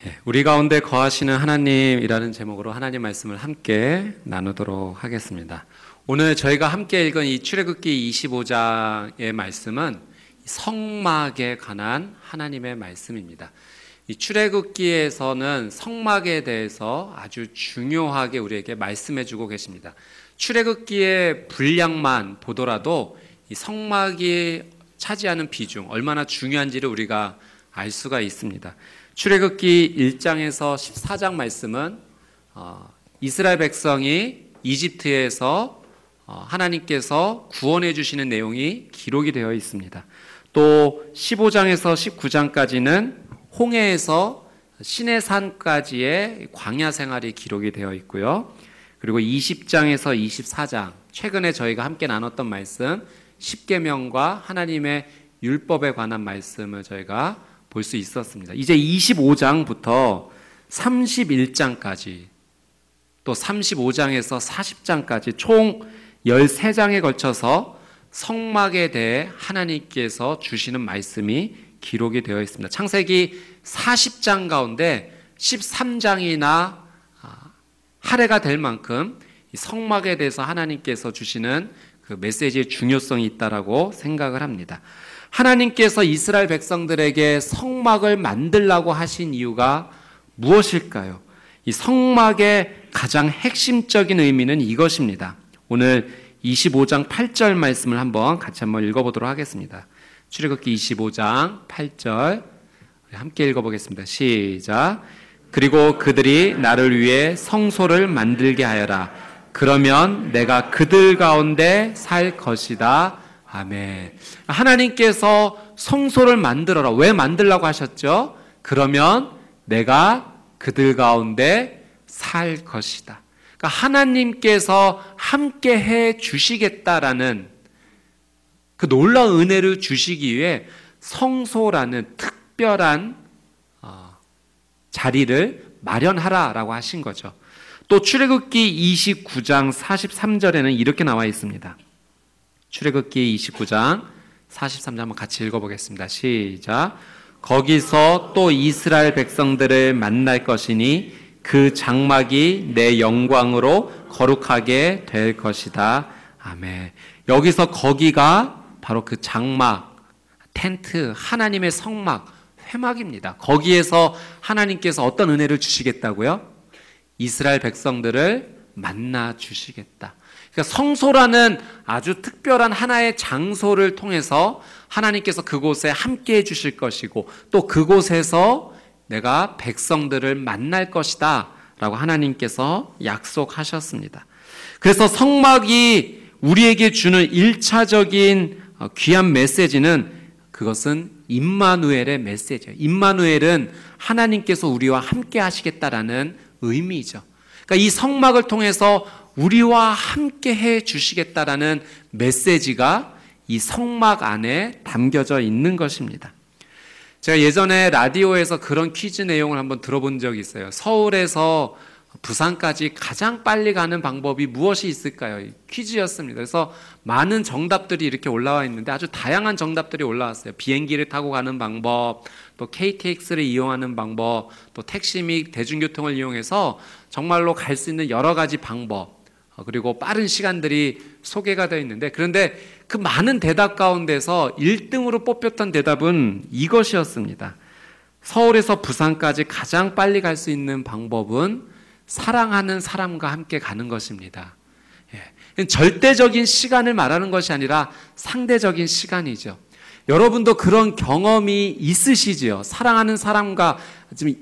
우리 가운데 거하시는 하나님이라는 제목으로 하나님 말씀을 함께 나누도록 하겠습니다. 오늘 저희가 함께 읽은 이 출애굽기 25장의 말씀은 성막에 관한 하나님의 말씀입니다. 이 출애굽기에서는 성막에 대해서 아주 중요하게 우리에게 말씀해 주고 계십니다. 출애굽기의 분량만 보더라도 이 성막이 차지하는 비중, 얼마나 중요한지를 우리가 알 수가 있습니다. 출애굽기 1장에서 14장 말씀은 이스라엘 백성이 이집트에서 하나님께서 구원해 주시는 내용이 기록이 되어 있습니다. 또 15장에서 19장까지는 홍해에서 시내산까지의 광야 생활이 기록이 되어 있고요. 그리고 20장에서 24장, 최근에 저희가 함께 나눴던 말씀, 십계명과 하나님의 율법에 관한 말씀을 저희가 볼 수 있었습니다. 이제 25장부터 31장까지 또 35장에서 40장까지 총 13장에 걸쳐서 성막에 대해 하나님께서 주시는 말씀이 기록이 되어 있습니다. 창세기 40장 가운데 13장이나 할애가 될 만큼 성막에 대해서 하나님께서 주시는 그 메시지의 중요성이 있다라고 생각을 합니다. 하나님께서 이스라엘 백성들에게 성막을 만들라고 하신 이유가 무엇일까요? 이 성막의 가장 핵심적인 의미는 이것입니다. 오늘 25장 8절 말씀을 같이 한번 읽어보도록 하겠습니다. 출애굽기 25장 8절 함께 읽어보겠습니다. 시작. 그리고 그들이 나를 위해 성소를 만들게 하여라. 그러면 내가 그들 가운데 살 것이다. 아멘. 하나님께서 성소를 만들어라. 왜 만들라고 하셨죠? 그러면 내가 그들 가운데 살 것이다. 그러니까 하나님께서 함께 해 주시겠다라는 그 놀라운 은혜를 주시기 위해 성소라는 특별한 자리를 마련하라라고 하신 거죠. 또 출애굽기 29장 43절에는 이렇게 나와 있습니다. 출애굽기 29장 43절 한번 같이 읽어보겠습니다. 시작. 거기서 또 이스라엘 백성들을 만날 것이니 그 장막이 내 영광으로 거룩하게 될 것이다. 아멘. 여기서 거기가 바로 그 장막, 텐트, 하나님의 성막, 회막입니다. 거기에서 하나님께서 어떤 은혜를 주시겠다고요? 이스라엘 백성들을 만나 주시겠다. 그러니까 성소라는 아주 특별한 하나의 장소를 통해서 하나님께서 그곳에 함께 해 주실 것이고 또 그곳에서 내가 백성들을 만날 것이다 라고 하나님께서 약속하셨습니다. 그래서 성막이 우리에게 주는 1차적인 귀한 메시지는 그것은 임마누엘의 메시지예요. 임마누엘은 하나님께서 우리와 함께 하시겠다라는 의미죠. 그러니까 이 성막을 통해서 우리와 함께 해 주시겠다라는 메시지가 이 성막 안에 담겨져 있는 것입니다. 제가 예전에 라디오에서 그런 퀴즈 내용을 한번 들어본 적이 있어요. 서울에서 부산까지 가장 빨리 가는 방법이 무엇이 있을까요? 퀴즈였습니다. 그래서 많은 정답들이 이렇게 올라와 있는데 아주 다양한 정답들이 올라왔어요. 비행기를 타고 가는 방법, 또 KTX를 이용하는 방법, 또 택시 및 대중교통을 이용해서 정말로 갈 수 있는 여러 가지 방법, 그리고 빠른 시간들이 소개가 되어 있는데, 그런데 그 많은 대답 가운데서 1등으로 뽑혔던 대답은 이것이었습니다. 서울에서 부산까지 가장 빨리 갈 수 있는 방법은 사랑하는 사람과 함께 가는 것입니다. 절대적인 시간을 말하는 것이 아니라 상대적인 시간이죠. 여러분도 그런 경험이 있으시지요? 사랑하는 사람과 지금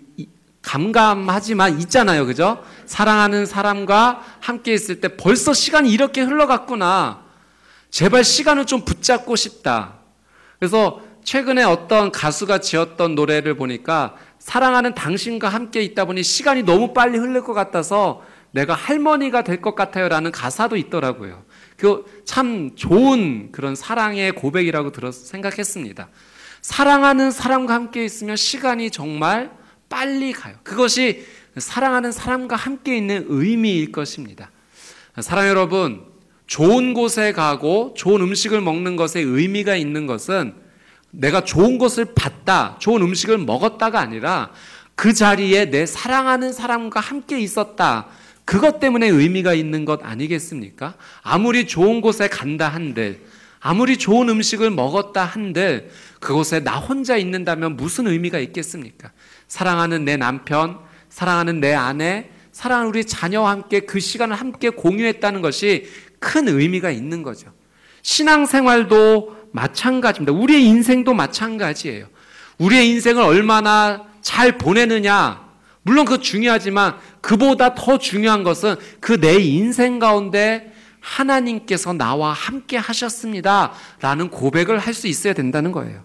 감감하지만 있잖아요. 그죠? 사랑하는 사람과 함께 있을 때 벌써 시간이 이렇게 흘러갔구나. 제발 시간을 좀 붙잡고 싶다. 그래서 최근에 어떤 가수가 지었던 노래를 보니까 사랑하는 당신과 함께 있다 보니 시간이 너무 빨리 흐를 것 같아서 내가 할머니가 될 것 같아요 라는 가사도 있더라고요. 그 참 좋은 그런 사랑의 고백이라고 생각했습니다. 사랑하는 사람과 함께 있으면 시간이 정말 빨리 가요. 그것이 사랑하는 사람과 함께 있는 의미일 것입니다. 사랑 여러분, 좋은 곳에 가고 좋은 음식을 먹는 것에 의미가 있는 것은 내가 좋은 것을 봤다, 좋은 음식을 먹었다가 아니라 그 자리에 내 사랑하는 사람과 함께 있었다. 그것 때문에 의미가 있는 것 아니겠습니까? 아무리 좋은 곳에 간다 한들, 아무리 좋은 음식을 먹었다 한들 그곳에 나 혼자 있는다면 무슨 의미가 있겠습니까? 사랑하는 내 남편, 사랑하는 내 아내, 사랑하는 우리 자녀와 함께 그 시간을 함께 공유했다는 것이 큰 의미가 있는 거죠. 신앙생활도 마찬가지입니다. 우리의 인생도 마찬가지예요. 우리의 인생을 얼마나 잘 보내느냐, 물론 그거 중요하지만 그보다 더 중요한 것은 그 내 인생 가운데 하나님께서 나와 함께 하셨습니다 라는 고백을 할 수 있어야 된다는 거예요.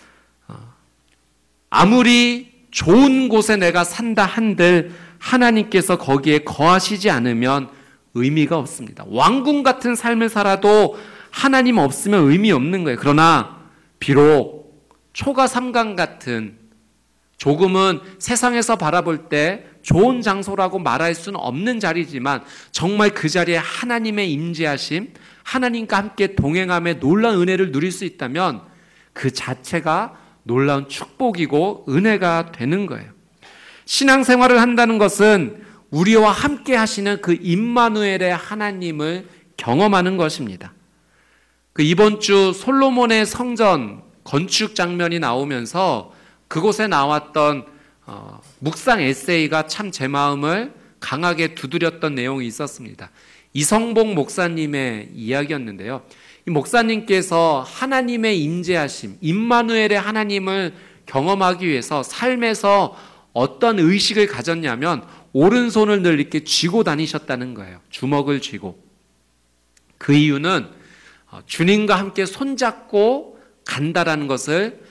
아무리 좋은 곳에 내가 산다 한들 하나님께서 거기에 거하시지 않으면 의미가 없습니다. 왕궁 같은 삶을 살아도 하나님 없으면 의미 없는 거예요. 그러나 비록 초가 삼강 같은 조금은 세상에서 바라볼 때 좋은 장소라고 말할 수는 없는 자리지만 정말 그 자리에 하나님의 임재하심, 하나님과 함께 동행함에 놀라운 은혜를 누릴 수 있다면 그 자체가 놀라운 축복이고 은혜가 되는 거예요. 신앙생활을 한다는 것은 우리와 함께 하시는 그 임마누엘의 하나님을 경험하는 것입니다. 그 이번 주 솔로몬의 성전 건축 장면이 나오면서 그곳에 나왔던 묵상 에세이가 참 제 마음을 강하게 두드렸던 내용이 있었습니다. 이성복 목사님의 이야기였는데요. 이 목사님께서 하나님의 임재하심, 임마누엘의 하나님을 경험하기 위해서 삶에서 어떤 의식을 가졌냐면 오른손을 늘 이렇게 쥐고 다니셨다는 거예요. 주먹을 쥐고. 그 이유는 주님과 함께 손잡고 간다라는 것을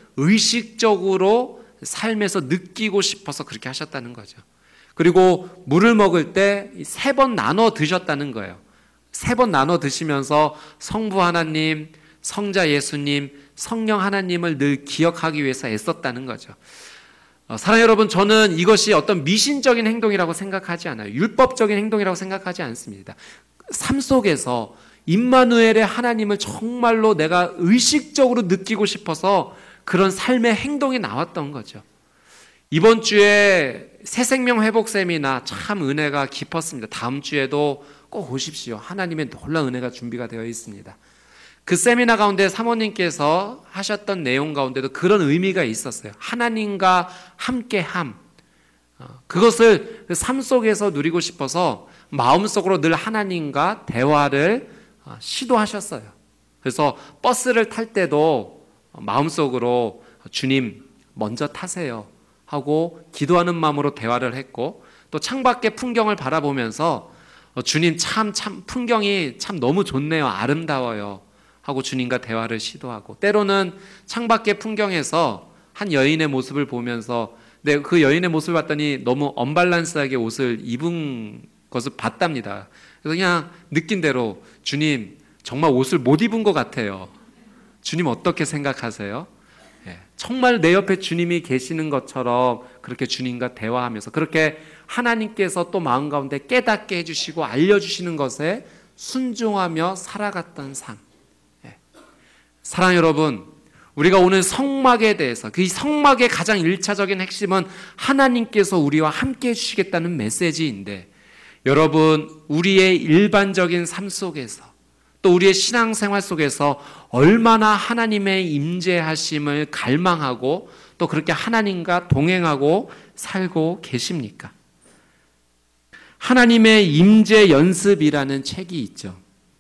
의식적으로 삶에서 느끼고 싶어서 그렇게 하셨다는 거죠. 그리고 물을 먹을 때 3번 나눠 드셨다는 거예요. 3번 나눠 드시면서 성부 하나님, 성자 예수님, 성령 하나님을 늘 기억하기 위해서 애썼다는 거죠. 사랑하는 여러분, 저는 이것이 어떤 미신적인 행동이라고 생각하지 않아요. 율법적인 행동이라고 생각하지 않습니다. 삶 속에서 임마누엘의 하나님을 정말로 내가 의식적으로 느끼고 싶어서 그런 삶의 행동이 나왔던 거죠. 이번 주에 새생명 회복 세미나 참 은혜가 깊었습니다. 다음 주에도 꼭 오십시오. 하나님의 놀라운 은혜가 준비가 되어 있습니다. 그 세미나 가운데 사모님께서 하셨던 내용 가운데도 그런 의미가 있었어요. 하나님과 함께함. 그것을 삶 속에서 누리고 싶어서 마음속으로 늘 하나님과 대화를 시도하셨어요. 그래서 버스를 탈 때도 마음속으로 주님 먼저 타세요 하고 기도하는 마음으로 대화를 했고, 또 창밖의 풍경을 바라보면서 주님 참 풍경이 참 너무 좋네요, 아름다워요 하고 주님과 대화를 시도하고, 때로는 창밖의 풍경에서 한 여인의 모습을 보면서 그 여인의 모습을 봤더니 너무 언밸런스하게 옷을 입은 것을 봤답니다. 그래서 그냥 느낀 대로 주님 정말 옷을 못 입은 것 같아요. 주님 어떻게 생각하세요? 정말 내 옆에 주님이 계시는 것처럼 그렇게 주님과 대화하면서 그렇게 하나님께서 또 마음 가운데 깨닫게 해주시고 알려주시는 것에 순종하며 살아갔던 삶. 사랑 여러분, 우리가 오늘 성막에 대해서, 그 성막의 가장 1차적인 핵심은 하나님께서 우리와 함께 해주시겠다는 메시지인데, 여러분 우리의 일반적인 삶 속에서 또 우리의 신앙생활 속에서 얼마나 하나님의 임재하심을 갈망하고 또 그렇게 하나님과 동행하고 살고 계십니까? 하나님의 임재 연습이라는 책이 있죠.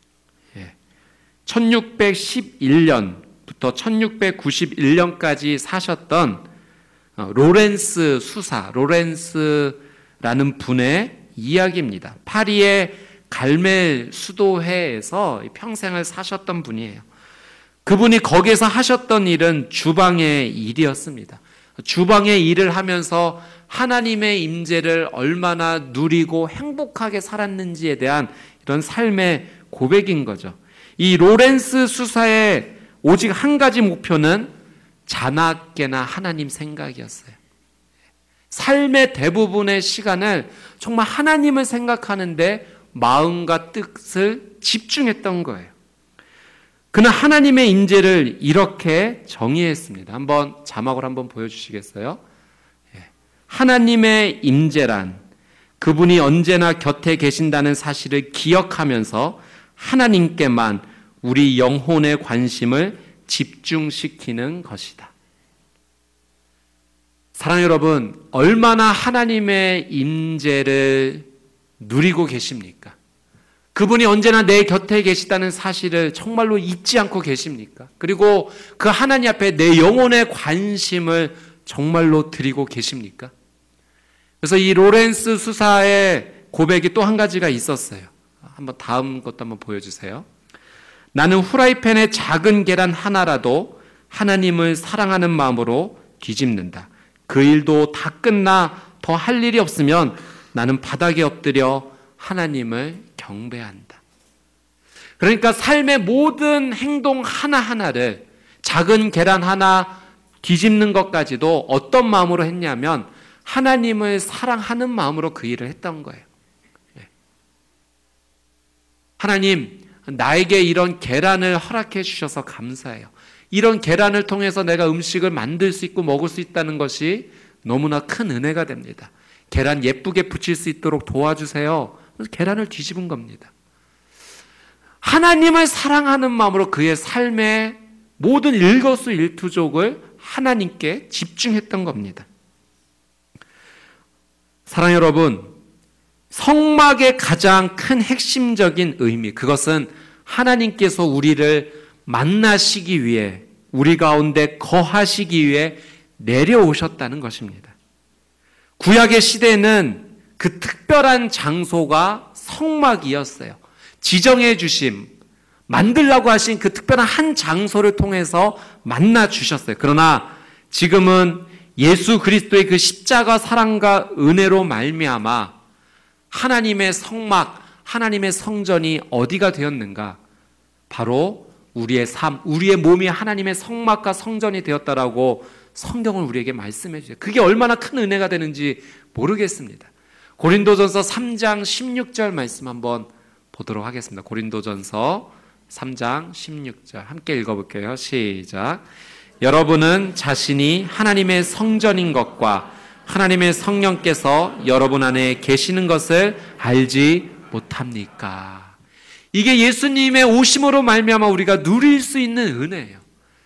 1611년부터 1691년까지 사셨던 로렌스라는 분의 이야기입니다. 파리의 갈멜 수도회에서 평생을 사셨던 분이에요. 그분이 거기에서 하셨던 일은 주방의 일이었습니다. 주방의 일을 하면서 하나님의 임재를 얼마나 누리고 행복하게 살았는지에 대한 이런 삶의 고백인 거죠. 이 로렌스 수사의 오직 한 가지 목표는 자나깨나 하나님 생각이었어요. 삶의 대부분의 시간을 정말 하나님을 생각하는데 마음과 뜻을 집중했던 거예요. 그는 하나님의 임재를 이렇게 정의했습니다. 한번 자막을 한번 보여주시겠어요? 하나님의 임재란 그분이 언제나 곁에 계신다는 사실을 기억하면서 하나님께만 우리 영혼의 관심을 집중시키는 것이다. 사랑하는 여러분, 얼마나 하나님의 임재를 누리고 계십니까? 그분이 언제나 내 곁에 계시다는 사실을 정말로 잊지 않고 계십니까? 그리고 그 하나님 앞에 내 영혼의 관심을 정말로 드리고 계십니까? 그래서 이 로렌스 수사의 고백이 또 한 가지가 있었어요. 한번 다음 것도 한번 보여주세요. 나는 후라이팬에 작은 계란 하나라도 하나님을 사랑하는 마음으로 뒤집는다. 그 일도 다 끝나 더 할 일이 없으면 나는 바닥에 엎드려 하나님을 경배한다. 그러니까 삶의 모든 행동 하나하나를 작은 계란 하나 뒤집는 것까지도 어떤 마음으로 했냐면 하나님을 사랑하는 마음으로 그 일을 했던 거예요. 하나님, 나에게 이런 계란을 허락해 주셔서 감사해요. 이런 계란을 통해서 내가 음식을 만들 수 있고 먹을 수 있다는 것이 너무나 큰 은혜가 됩니다. 계란 예쁘게 붙일 수 있도록 도와주세요. 그래서 계란을 뒤집은 겁니다. 하나님을 사랑하는 마음으로 그의 삶의 모든 일거수일투족을 하나님께 집중했던 겁니다. 사랑하는 여러분, 성막의 가장 큰 핵심적인 의미, 그것은 하나님께서 우리를 만나시기 위해, 우리 가운데 거하시기 위해 내려오셨다는 것입니다. 구약의 시대에는 그 특별한 장소가 성막이었어요. 지정해 주심, 만들라고 하신 그 특별한 한 장소를 통해서 만나 주셨어요. 그러나 지금은 예수 그리스도의 그 십자가 사랑과 은혜로 말미암아 하나님의 성막, 하나님의 성전이 어디가 되었는가? 바로 우리의 삶, 우리의 몸이 하나님의 성막과 성전이 되었다라고 성경을 우리에게 말씀해 주세요. 그게 얼마나 큰 은혜가 되는지 모르겠습니다. 고린도전서 3장 16절 말씀 한번 보도록 하겠습니다. 고린도전서 3장 16절 함께 읽어볼게요. 시작. 여러분은 자신이 하나님의 성전인 것과 하나님의 성령께서 여러분 안에 계시는 것을 알지 못합니까? 이게 예수님의 오심으로 말미암아 우리가 누릴 수 있는 은혜예요.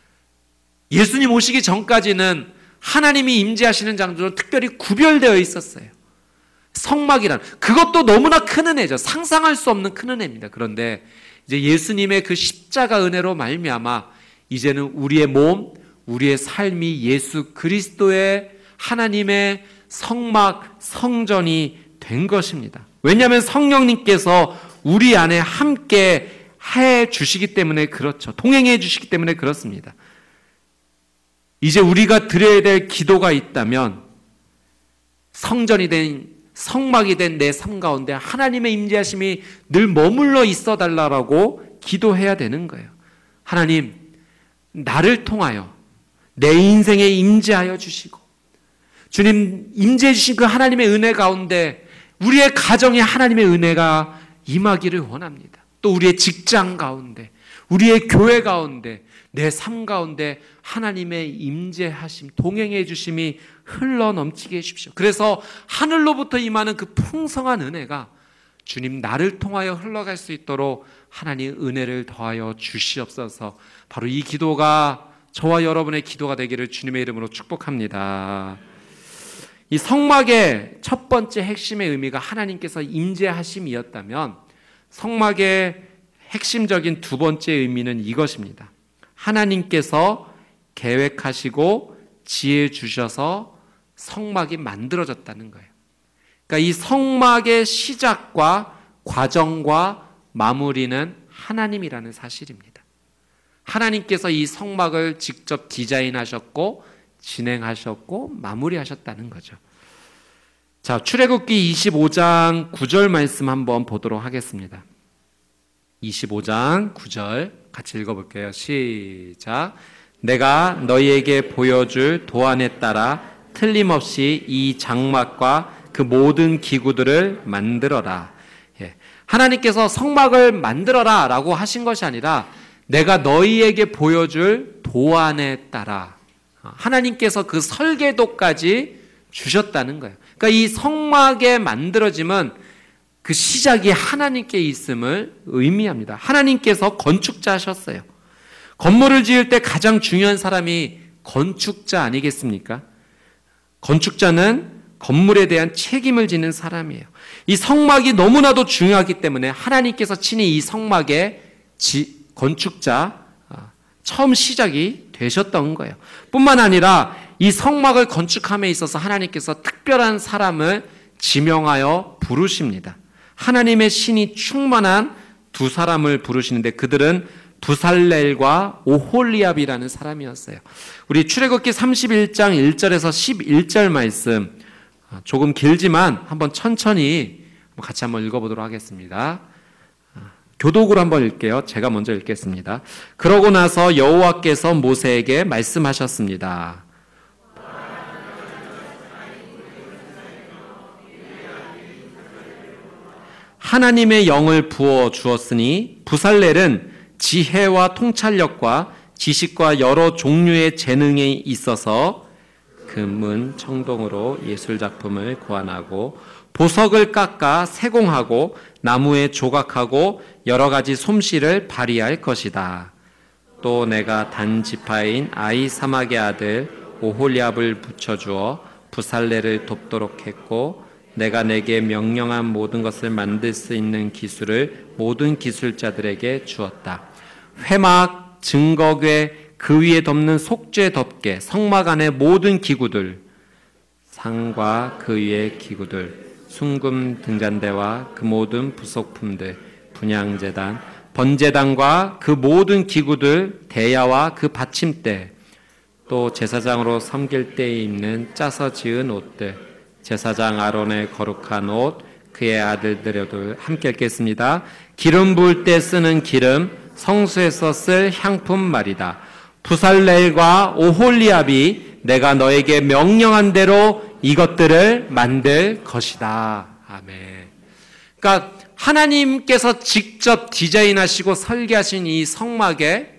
예수님 오시기 전까지는 하나님이 임재하시는 장소는 특별히 구별되어 있었어요. 성막이란 그것도 너무나 큰 은혜죠. 상상할 수 없는 큰 은혜입니다. 그런데 이제 예수님의 그 십자가 은혜로 말미암아 이제는 우리의 몸, 우리의 삶이 예수 그리스도의 하나님의 성막, 성전이 된 것입니다. 왜냐하면 성령님께서 우리 안에 함께 해 주시기 때문에 그렇죠. 동행해 주시기 때문에 그렇습니다. 이제 우리가 드려야 될 기도가 있다면 성전이 된 성막이 된 내 삶 가운데 하나님의 임재하심이 늘 머물러 있어 달라고 기도해야 되는 거예요. 하나님, 나를 통하여 내 인생에 임재하여 주시고 주님 임재해 주신 그 하나님의 은혜 가운데 우리의 가정에 하나님의 은혜가 임하기를 원합니다. 또 우리의 직장 가운데, 우리의 교회 가운데, 내 삶 가운데 하나님의 임재하심, 동행해 주심이 흘러 넘치게 해주십시오. 그래서 하늘로부터 임하는 그 풍성한 은혜가 주님 나를 통하여 흘러갈 수 있도록 하나님 은혜를 더하여 주시옵소서. 바로 이 기도가 저와 여러분의 기도가 되기를 주님의 이름으로 축복합니다. 이 성막의 첫 번째 핵심의 의미가 하나님께서 임재하심이었다면 성막의 핵심적인 두 번째 의미는 이것입니다. 하나님께서 계획하시고 지혜 주셔서 성막이 만들어졌다는 거예요. 그러니까 이 성막의 시작과 과정과 마무리는 하나님이라는 사실입니다. 하나님께서 이 성막을 직접 디자인하셨고 진행하셨고 마무리하셨다는 거죠. 자, 출애굽기 25장 9절 말씀 한번 보도록 하겠습니다. 25장 9절 같이 읽어볼게요. 시작. 내가 너희에게 보여줄 도안에 따라 틀림없이 이 장막과 그 모든 기구들을 만들어라. 하나님께서 성막을 만들어라 라고 하신 것이 아니라 내가 너희에게 보여줄 도안에 따라 하나님께서 그 설계도까지 주셨다는 거예요. 그러니까 이 성막의 만들어짐은 그 시작이 하나님께 있음을 의미합니다. 하나님께서 건축자셨어요. 건물을 지을 때 가장 중요한 사람이 건축자 아니겠습니까? 건축자는 건물에 대한 책임을 지는 사람이에요. 이 성막이 너무나도 중요하기 때문에 하나님께서 친히 이 성막의 건축자, 처음 시작이 되셨던 거예요. 뿐만 아니라 이 성막을 건축함에 있어서 하나님께서 특별한 사람을 지명하여 부르십니다. 하나님의 신이 충만한 두 사람을 부르시는데 그들은 부살렐과 오홀리압이라는 사람이었어요. 우리 출애굽기 31장 1절에서 11절 말씀, 조금 길지만 한번 천천히 같이 한번 읽어보도록 하겠습니다. 교독으로 한번 읽게요. 제가 먼저 읽겠습니다. 그러고 나서 여호와께서 모세에게 말씀하셨습니다. 하나님의 영을 부어 주었으니 부살렐은 지혜와 통찰력과 지식과 여러 종류의 재능이 있어서 금은 청동으로 예술작품을 고안하고 보석을 깎아 세공하고 나무에 조각하고 여러 가지 솜씨를 발휘할 것이다. 또 내가 단 지파인 아히사막의 아들 오홀리압을 붙여주어 부살렐을 돕도록 했고 내가 내게 명령한 모든 것을 만들 수 있는 기술을 모든 기술자들에게 주었다. 회막, 증거궤, 그 위에 덮는 속죄 덮개, 성막 안의 모든 기구들, 상과 그 위의 기구들, 순금 등잔대와 그 모든 부속품들, 분향제단, 번제단과 그 모든 기구들, 대야와 그 받침대, 또 제사장으로 섬길 때에 입는 짜서 지은 옷들, 제사장 아론의 거룩한 옷, 그의 아들들도 함께 읽겠습니다. 기름 부을 때 쓰는 기름, 성수에서 쓸 향품 말이다. 부살렐과 오홀리압이 내가 너에게 명령한 대로 이것들을 만들 것이다. 아멘. 그러니까 하나님께서 직접 디자인하시고 설계하신 이 성막에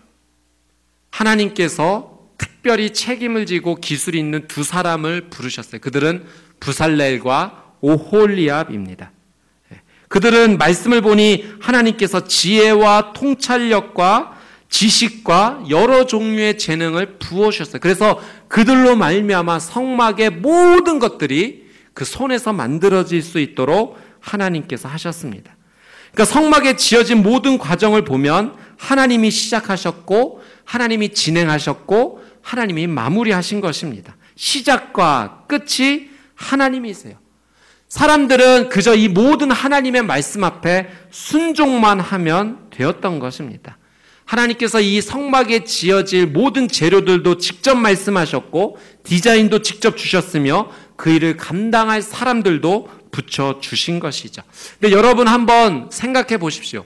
하나님께서 특별히 책임을 지고 기술이 있는 두 사람을 부르셨어요. 그들은 부살렐과 오홀리압입니다. 그들은 말씀을 보니 하나님께서 지혜와 통찰력과 지식과 여러 종류의 재능을 부어주셨어요. 그래서 그들로 말미암아 성막의 모든 것들이 그 손에서 만들어질 수 있도록 하나님께서 하셨습니다. 그러니까 성막에 지어진 모든 과정을 보면 하나님이 시작하셨고 하나님이 진행하셨고 하나님이 마무리하신 것입니다. 시작과 끝이 하나님이세요. 사람들은 그저 이 모든 하나님의 말씀 앞에 순종만 하면 되었던 것입니다. 하나님께서 이 성막에 지어질 모든 재료들도 직접 말씀하셨고 디자인도 직접 주셨으며 그 일을 감당할 사람들도 붙여주신 것이죠. 근데 여러분 한번 생각해 보십시오.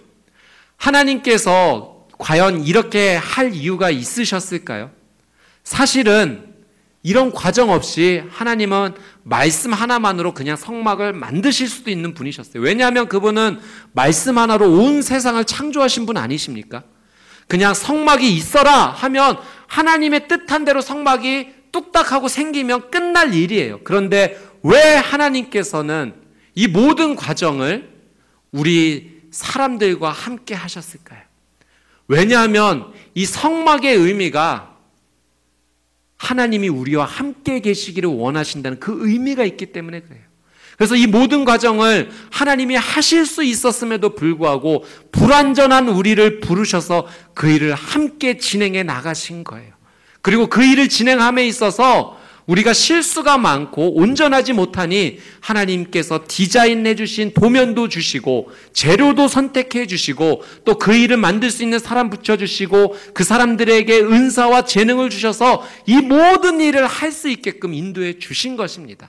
하나님께서 과연 이렇게 할 이유가 있으셨을까요? 사실은 이런 과정 없이 하나님은 말씀 하나만으로 그냥 성막을 만드실 수도 있는 분이셨어요. 왜냐하면 그분은 말씀 하나로 온 세상을 창조하신 분 아니십니까? 그냥 성막이 있어라 하면 하나님의 뜻한 대로 성막이 뚝딱하고 생기면 끝날 일이에요. 그런데 왜 하나님께서는 이 모든 과정을 우리 사람들과 함께 하셨을까요? 왜냐하면 이 성막의 의미가 하나님이 우리와 함께 계시기를 원하신다는 그 의미가 있기 때문에 그래요. 그래서 이 모든 과정을 하나님이 하실 수 있었음에도 불구하고 불완전한 우리를 부르셔서 그 일을 함께 진행해 나가신 거예요. 그리고 그 일을 진행함에 있어서 우리가 실수가 많고 온전하지 못하니 하나님께서 디자인해 주신 도면도 주시고 재료도 선택해 주시고 또 그 일을 만들 수 있는 사람 붙여주시고 그 사람들에게 은사와 재능을 주셔서 이 모든 일을 할 수 있게끔 인도해 주신 것입니다.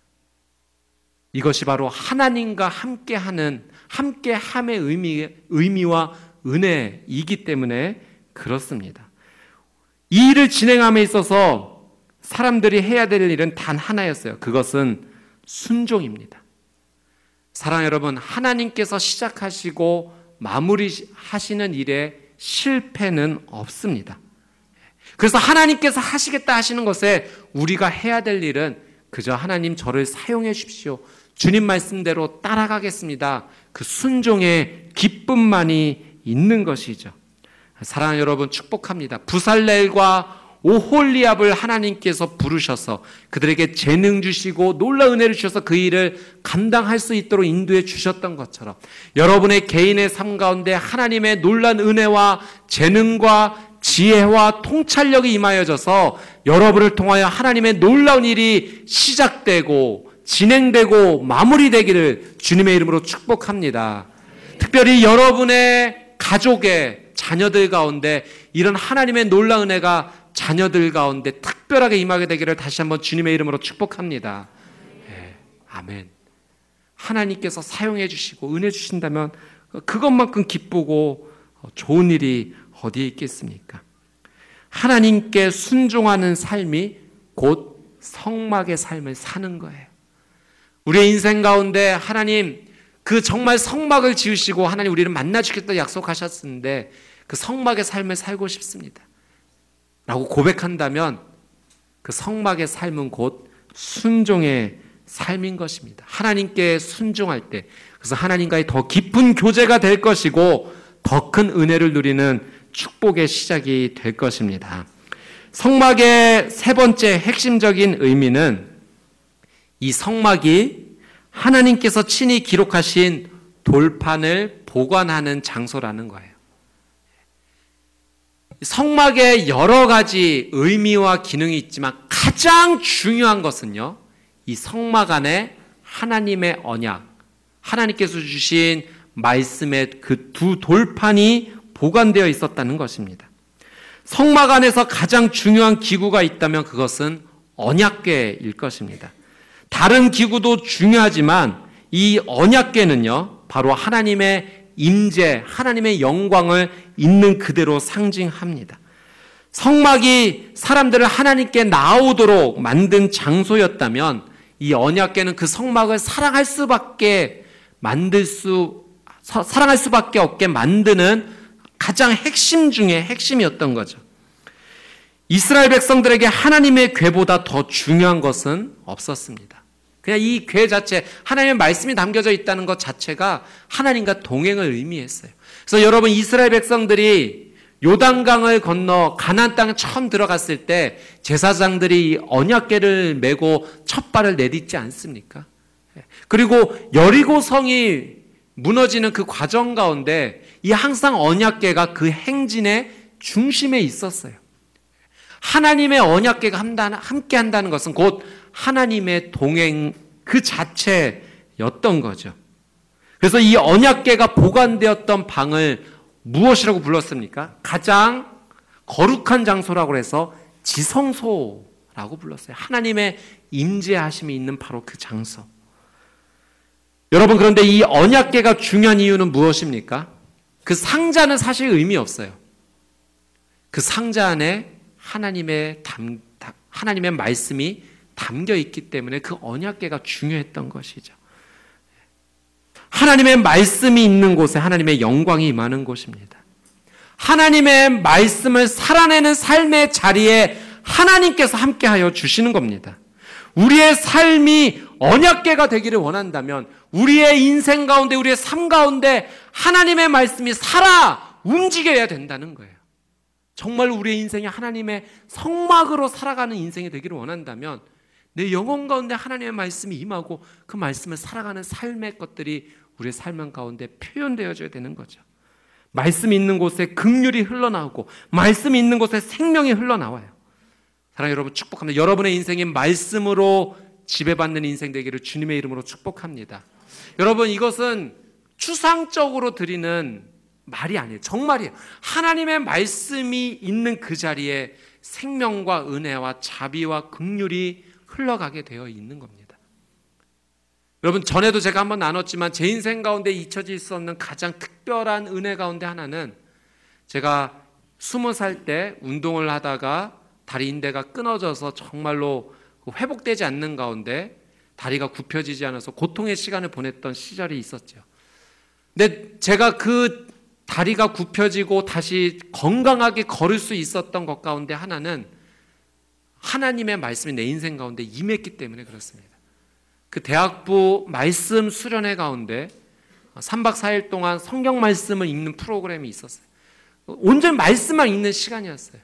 이것이 바로 하나님과 함께하는 함께함의 의미와 은혜이기 때문에 그렇습니다. 이 일을 진행함에 있어서 사람들이 해야 될 일은 단 하나였어요. 그것은 순종입니다. 사랑하는 여러분, 하나님께서 시작하시고 마무리하시는 일에 실패는 없습니다. 그래서 하나님께서 하시겠다 하시는 것에 우리가 해야 될 일은 그저 하나님 저를 사용해 주십시오. 주님 말씀대로 따라가겠습니다. 그 순종의 기쁨만이 있는 것이죠. 사랑하는 여러분, 축복합니다. 부살렐과 오홀리압을 하나님께서 부르셔서 그들에게 재능 주시고 놀라운 은혜를 주셔서 그 일을 감당할 수 있도록 인도해 주셨던 것처럼 여러분의 개인의 삶 가운데 하나님의 놀라운 은혜와 재능과 지혜와 통찰력이 임하여져서 여러분을 통하여 하나님의 놀라운 일이 시작되고 진행되고 마무리되기를 주님의 이름으로 축복합니다. 특별히 여러분의 가족의 자녀들 가운데 이런 하나님의 놀라운 은혜가 자녀들 가운데 특별하게 임하게 되기를 다시 한번 주님의 이름으로 축복합니다. 네, 아멘. 하나님께서 사용해 주시고 은혜 주신다면 그것만큼 기쁘고 좋은 일이 어디에 있겠습니까? 하나님께 순종하는 삶이 곧 성막의 삶을 사는 거예요. 우리의 인생 가운데 하나님 그 정말 성막을 지으시고 하나님 우리를 만나 주겠다 약속하셨는데 그 성막의 삶을 살고 싶습니다 라고 고백한다면 그 성막의 삶은 곧 순종의 삶인 것입니다. 하나님께 순종할 때 그래서 하나님과의 더 깊은 교제가 될 것이고 더 큰 은혜를 누리는 축복의 시작이 될 것입니다. 성막의 세 번째 핵심적인 의미는 이 성막이 하나님께서 친히 기록하신 돌판을 보관하는 장소라는 거예요. 성막에 여러 가지 의미와 기능이 있지만 가장 중요한 것은요, 이 성막 안에 하나님의 언약, 하나님께서 주신 말씀의 그 두 돌판이 보관되어 있었다는 것입니다. 성막 안에서 가장 중요한 기구가 있다면 그것은 언약궤일 것입니다. 다른 기구도 중요하지만 이 언약궤는요, 바로 하나님의 임재, 하나님의 영광을 있는 그대로 상징합니다. 성막이 사람들을 하나님께 나오도록 만든 장소였다면 이 언약궤는 그 성막을 사랑할 수밖에 없게 만드는 가장 핵심 중에 핵심이었던 거죠. 이스라엘 백성들에게 하나님의 궤보다 더 중요한 것은 없었습니다. 그냥 이 궤 자체, 하나님의 말씀이 담겨져 있다는 것 자체가 하나님과 동행을 의미했어요. 그래서 여러분, 이스라엘 백성들이 요단강을 건너 가나안 땅에 처음 들어갔을 때 제사장들이 이 언약궤를 메고 첫 발을 내딛지 않습니까? 그리고 여리고성이 무너지는 그 과정 가운데 이 항상 언약궤가 그 행진의 중심에 있었어요. 하나님의 언약궤가 함께 한다는 것은 곧 하나님의 동행 그 자체였던 거죠. 그래서 이 언약궤가 보관되었던 방을 무엇이라고 불렀습니까? 가장 거룩한 장소라고 해서 지성소라고 불렀어요. 하나님의 임재하심이 있는 바로 그 장소. 여러분, 그런데 이 언약궤가 중요한 이유는 무엇입니까? 그 상자는 사실 의미 없어요. 그 상자 안에 하나님의 말씀이 담겨 있기 때문에 그 언약궤가 중요했던 것이죠. 하나님의 말씀이 있는 곳에 하나님의 영광이 임하는 곳입니다. 하나님의 말씀을 살아내는 삶의 자리에 하나님께서 함께하여 주시는 겁니다. 우리의 삶이 언약궤가 되기를 원한다면 우리의 인생 가운데, 우리의 삶 가운데 하나님의 말씀이 살아 움직여야 된다는 거예요. 정말 우리의 인생이 하나님의 성막으로 살아가는 인생이 되기를 원한다면 내 영혼 가운데 하나님의 말씀이 임하고 그 말씀을 살아가는 삶의 것들이 우리의 삶 가운데 표현되어져야 되는 거죠. 말씀이 있는 곳에 긍휼이 흘러나오고 말씀이 있는 곳에 생명이 흘러나와요. 사랑하는 여러분, 축복합니다. 여러분의 인생이 말씀으로 지배받는 인생 되기를 주님의 이름으로 축복합니다. 여러분, 이것은 추상적으로 드리는 말이 아니에요. 정말이에요. 하나님의 말씀이 있는 그 자리에 생명과 은혜와 자비와 긍휼이 흘러가게 되어 있는 겁니다. 여러분, 전에도 제가 한번 나눴지만 제 인생 가운데 잊혀질 수 없는 가장 특별한 은혜 가운데 하나는 제가 20살 때 운동을 하다가 다리 인대가 끊어져서 정말로 회복되지 않는 가운데 다리가 굽혀지지 않아서 고통의 시간을 보냈던 시절이 있었죠. 근데 제가 그 다리가 굽혀지고 다시 건강하게 걸을 수 있었던 것 가운데 하나는 하나님의 말씀이 내 인생 가운데 임했기 때문에 그렇습니다. 그 대학부 말씀 수련회 가운데 3박 4일 동안 성경 말씀을 읽는 프로그램이 있었어요. 온전히 말씀만 읽는 시간이었어요.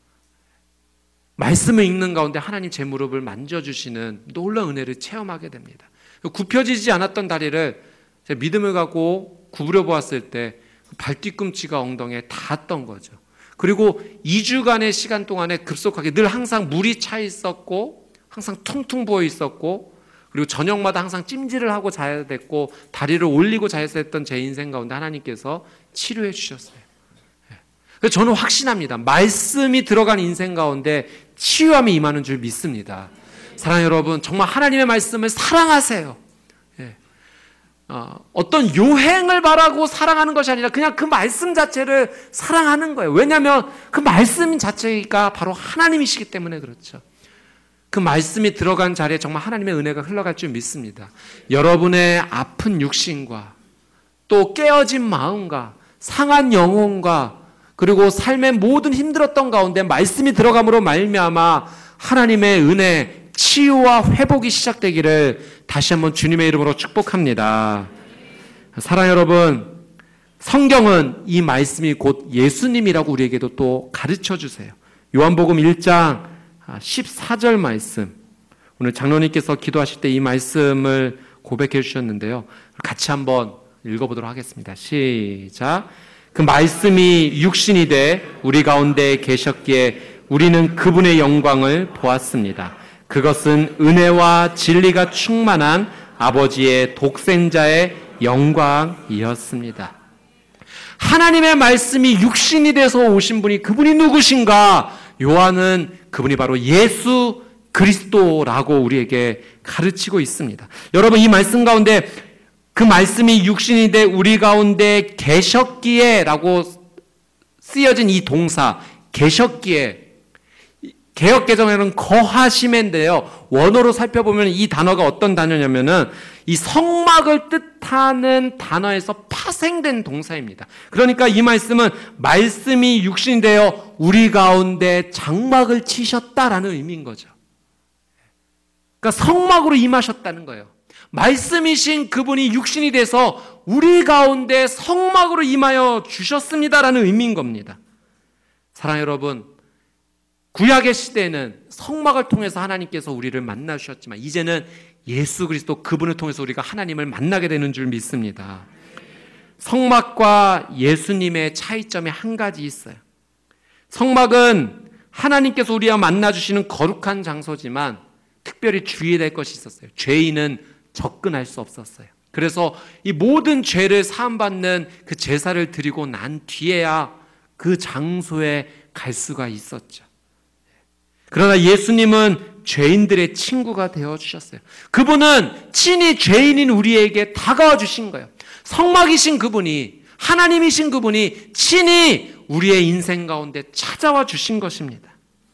말씀을 읽는 가운데 하나님 제 무릎을 만져주시는 놀라운 은혜를 체험하게 됩니다. 굽혀지지 않았던 다리를 제가 믿음을 갖고 구부려 보았을 때 발 뒤꿈치가 엉덩이에 닿았던 거죠. 그리고 2주간의 시간 동안에 급속하게 늘 항상 물이 차 있었고 항상 퉁퉁 부어 있었고 그리고 저녁마다 항상 찜질을 하고 자야 됐고 다리를 올리고 자야 했던 제 인생 가운데 하나님께서 치료해 주셨어요. 그래서 저는 확신합니다. 말씀이 들어간 인생 가운데 치유함이 임하는 줄 믿습니다. 사랑하는 여러분, 정말 하나님의 말씀을 사랑하세요. 어떤 요행을 바라고 사랑하는 것이 아니라 그냥 그 말씀 자체를 사랑하는 거예요. 왜냐하면 그 말씀 자체가 바로 하나님이시기 때문에 그렇죠. 그 말씀이 들어간 자리에 정말 하나님의 은혜가 흘러갈 줄 믿습니다. 여러분의 아픈 육신과 또 깨어진 마음과 상한 영혼과 그리고 삶의 모든 힘들었던 가운데 말씀이 들어감으로 말미암아 하나님의 은혜, 치유와 회복이 시작되기를 다시 한번 주님의 이름으로 축복합니다. 사랑하는 여러분, 성경은 이 말씀이 곧 예수님이라고 우리에게도 또 가르쳐 주세요. 요한복음 1장 14절 말씀, 오늘 장로님께서 기도하실 때 이 말씀을 고백해 주셨는데요. 같이 한번 읽어보도록 하겠습니다. 시작. 그 말씀이 육신이 돼 우리 가운데 계셨기에 우리는 그분의 영광을 보았습니다. 그것은 은혜와 진리가 충만한 아버지의 독생자의 영광이었습니다. 하나님의 말씀이 육신이 돼서 오신 분이 그분이 누구신가? 요한은 그분이 바로 예수 그리스도라고 우리에게 가르치고 있습니다. 여러분, 이 말씀 가운데 그 말씀이 육신이 돼 우리 가운데 계셨기에 라고 쓰여진 이 동사 계셨기에, 개역개정에는 거하심인데요, 원어로 살펴보면 이 단어가 어떤 단어냐면은 이 성막을 뜻하는 단어에서 파생된 동사입니다. 그러니까 이 말씀은 말씀이 육신이 되어 우리 가운데 장막을 치셨다라는 의미인 거죠. 그러니까 성막으로 임하셨다는 거예요. 말씀이신 그분이 육신이 돼서 우리 가운데 성막으로 임하여 주셨습니다라는 의미인 겁니다. 사랑하는 여러분, 구약의 시대에는 성막을 통해서 하나님께서 우리를 만나 주셨지만 이제는 예수 그리스도 그분을 통해서 우리가 하나님을 만나게 되는 줄 믿습니다. 성막과 예수님의 차이점이 한 가지 있어요. 성막은 하나님께서 우리와 만나 주시는 거룩한 장소지만 특별히 주의해야 될 것이 있었어요. 죄인은 접근할 수 없었어요. 그래서 이 모든 죄를 사함받는 그 제사를 드리고 난 뒤에야 그 장소에 갈 수가 있었죠. 그러나 예수님은 죄인들의 친구가 되어주셨어요. 그분은 친히 죄인인 우리에게 다가와 주신 거예요. 성막이신 그분이, 하나님이신 그분이 친히 우리의 인생 가운데 찾아와 주신 것입니다.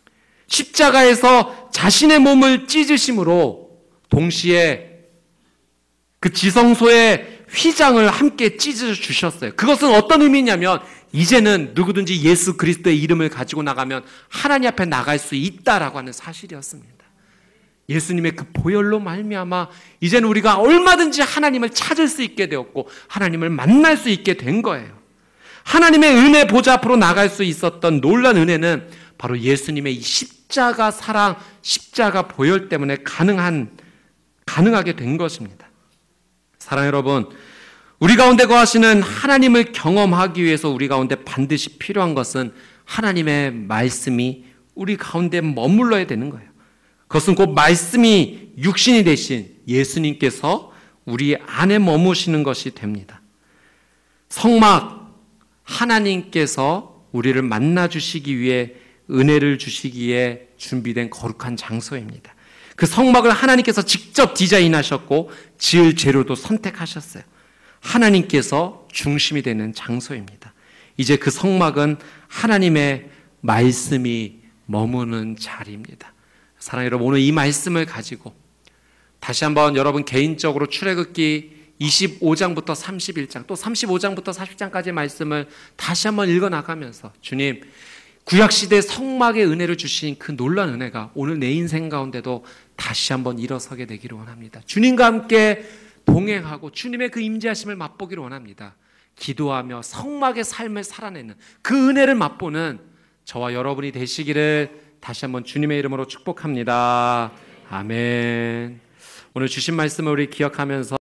십자가에서 자신의 몸을 찢으심으로 동시에 그 지성소의 휘장을 함께 찢어 주셨어요. 그것은 어떤 의미냐면 이제는 누구든지 예수 그리스도의 이름을 가지고 나가면 하나님 앞에 나갈 수 있다라고 하는 사실이었습니다. 예수님의 그 보혈로 말미암아 이제는 우리가 얼마든지 하나님을 찾을 수 있게 되었고 하나님을 만날 수 있게 된 거예요. 하나님의 은혜 보좌 앞으로 나갈 수 있었던 놀라운 은혜는 바로 예수님의 이 십자가 사랑, 십자가 보혈 때문에 가능하게 된 것입니다. 사랑하는 여러분, 우리 가운데 거하시는 하나님을 경험하기 위해서 우리 가운데 반드시 필요한 것은 하나님의 말씀이 우리 가운데 머물러야 되는 거예요. 그것은 곧 말씀이 육신이 되신 예수님께서 우리 안에 머무시는 것이 됩니다. 성막, 하나님께서 우리를 만나 주시기 위해 은혜를 주시기에 준비된 거룩한 장소입니다. 그 성막을 하나님께서 직접 디자인하셨고 지을 재료도 선택하셨어요. 하나님께서 중심이 되는 장소입니다. 이제 그 성막은 하나님의 말씀이 머무는 자리입니다. 사랑하는 여러분, 오늘 이 말씀을 가지고 다시 한번 여러분 개인적으로 출애굽기 25장부터 31장 또 35장부터 40장까지의 말씀을 다시 한번 읽어나가면서 주님, 구약시대 성막의 은혜를 주신 그 놀라운 은혜가 오늘 내 인생 가운데도 다시 한번 일어서게 되기를 원합니다. 주님과 함께 동행하고 주님의 그 임재하심을 맛보기를 원합니다. 기도하며 성막의 삶을 살아내는 그 은혜를 맛보는 저와 여러분이 되시기를 다시 한번 주님의 이름으로 축복합니다. 아멘. 오늘 주신 말씀을 우리 기억하면서